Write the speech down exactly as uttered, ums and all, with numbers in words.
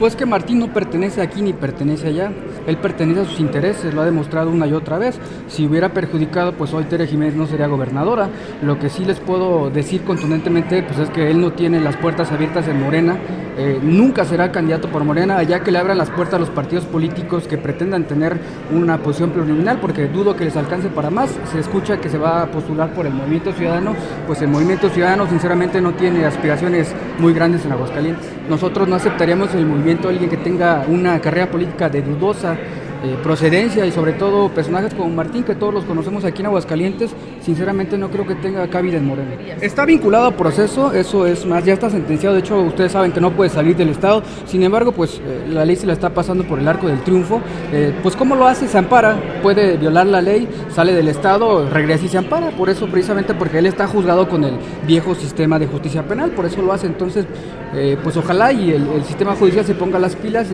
Pues que Martín no pertenece aquí ni pertenece allá, él pertenece a sus intereses, lo ha demostrado una y otra vez. Si hubiera perjudicado, pues hoy Tere Jiménez no sería gobernadora. Lo que sí les puedo decir contundentemente, pues es que él no tiene las puertas abiertas en Morena, eh, nunca será candidato por Morena, allá que le abran las puertas a los partidos políticos que pretendan tener una posición plurinominal, porque dudo que les alcance para más. Se escucha que se va a postular por el Movimiento Ciudadano, pues el Movimiento Ciudadano sinceramente no tiene aspiraciones muy grandes en Aguascalientes. Nosotros no aceptaríamos el movimiento alguien que tenga una carrera política de dudosa eh, procedencia y sobre todo personajes como Martín, que todos los conocemos aquí en Aguascalientes. Sinceramente no creo que tenga cabida en Morena. Está vinculado a proceso, eso es más, ya está sentenciado. De hecho, ustedes saben que no puede salir del estado. Sin embargo, pues eh, la ley se la está pasando por el arco del triunfo. Eh, pues ¿cómo lo hace? Se ampara, puede violar la ley, sale del estado, regresa y se ampara. Por eso, precisamente porque él está juzgado con el viejo sistema de justicia penal, por eso lo hace. Entonces, eh, pues ojalá y el, el sistema judicial se ponga las pilas.